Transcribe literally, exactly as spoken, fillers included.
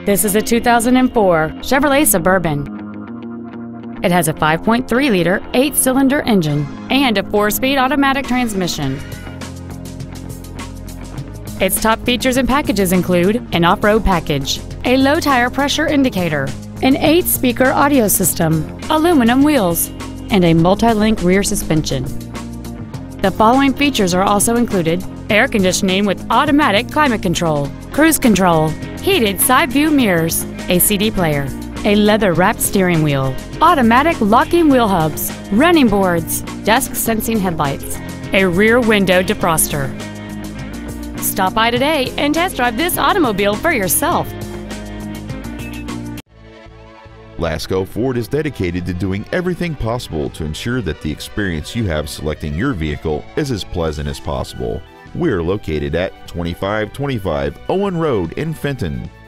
This is a two thousand four Chevrolet Suburban. It has a five point three liter eight-cylinder engine and a four-speed automatic transmission. Its top features and packages include an off-road package, a low tire pressure indicator, an eight-speaker audio system, aluminum wheels, and a multi-link rear suspension. The following features are also included: air conditioning with automatic climate control, cruise control, heated side view mirrors, a C D player, a leather-wrapped steering wheel, automatic locking wheel hubs, running boards, dusk sensing headlights, a rear window defroster. Stop by today and test drive this automobile for yourself. Lasco Ford is dedicated to doing everything possible to ensure that the experience you have selecting your vehicle is as pleasant as possible. We're located at twenty-five twenty-five Owen Road in Fenton.